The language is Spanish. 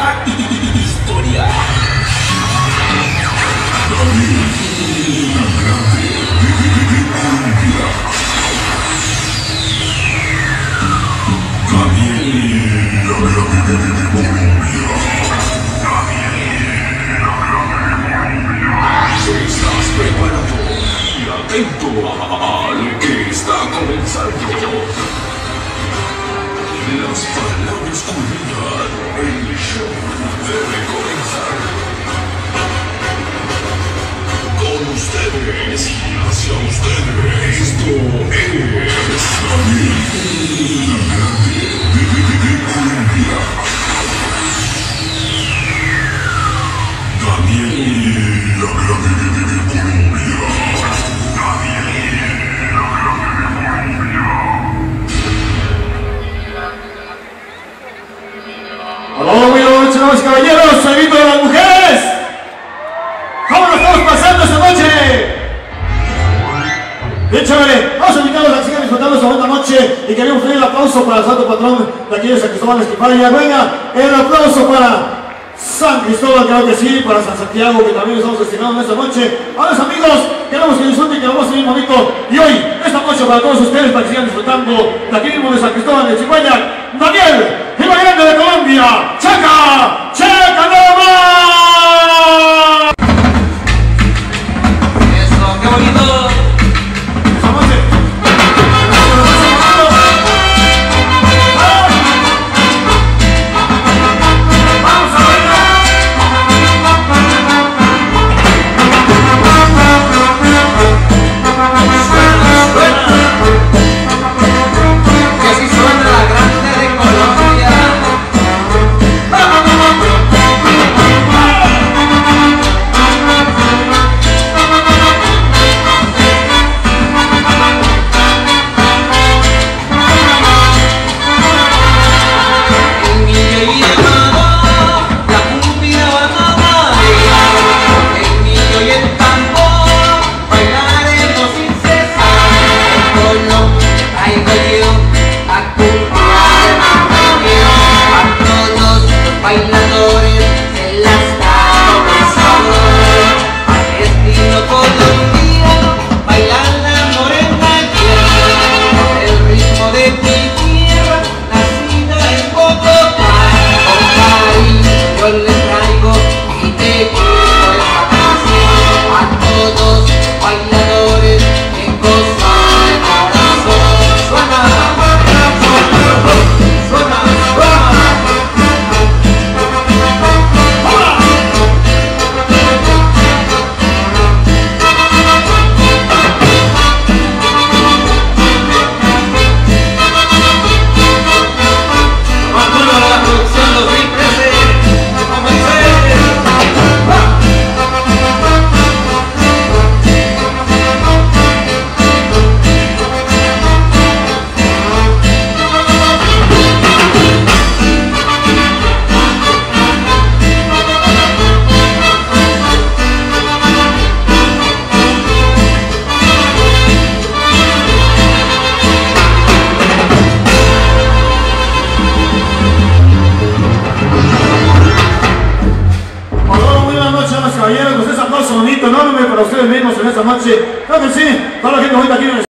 la historia. ¿Estás preparado y atento al que está comenzando? Las palabras culminan, el show debe comenzar. Con ustedes y hacia ustedes, esto es Daniel, la grande de Colombia. Daniel, la grande de Colombia. Hola, muy buenas noches, caballeros, soy Víctor de las mujeres. ¿Cómo lo estamos pasando esta noche? Bien chévere, vamos a invitarlos a que sigan disfrutando esta buena noche y queremos pedir el aplauso para el santo patrón de aquí de San Cristóbal de Esquifal y Arrueña. El aplauso para San Cristóbal, claro que sí, para San Santiago, que también estamos destinados esta noche. A los amigos, queremos que disfruten, que lo vamos a tener bonito. Y hoy, esta noche para todos ustedes, para que sigan disfrutando de aquí mismo de San Cristóbal de Chihuahua, Daniel, el más grande de Colombia. ¡Checa! ¡Checa nada más! Eso, qué bonito. Esta noche. Caballeros, pues ese aplauso bonito, enorme para ustedes mismos en esta noche. Creo que sí, toda la gente bonita aquí en el